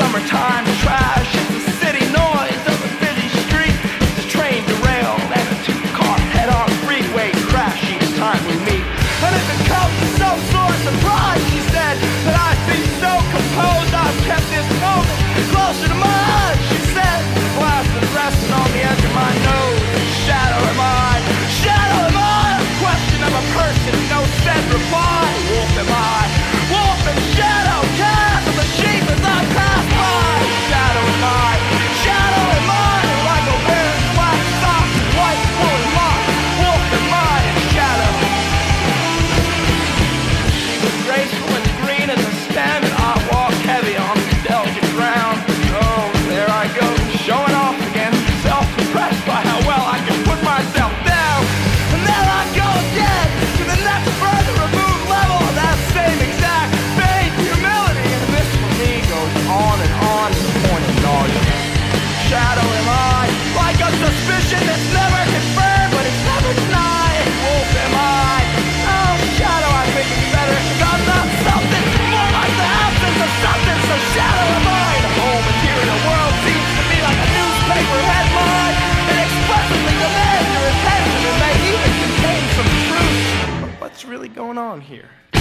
summertime trash. It's the city noise of a busy street. It's a train derailed and a two-car head-on freeway crash each time we meet. And if it comes to some sort of surprise, she said, that I'd be so composed I've kept this moment closer to my eyes. She said, the glass is resting on the edge of my nose. Shadow am I? Shadow am I? A question of a person, no said reply. Wolf am I? Wolf and shadow, cast of the sheep as I pass by. Shadow am I? Shadow am I? Like a wearing black socks and white wool lock. Wolf am I in shadow. She was graceful and green as a stem, and I walked heavy on the delicate ground. Oh, there I go, showing off again, self-impressed by how well I can put myself down. And there I go again, to the next further removed level of that same exact fake humility. And this for me goes on and on to the point of nausea. Shadow am I? Like a suspicion that's never confirmed, but it's never denied. Wolf am I? Oh, shadow, I think it's better, 'cause I'm not something, more like the absence of something. So shadow am I? The whole material world seems to be like a newspaper headline. It expressively demands your attention and may even contain some truth. But what's really going on here?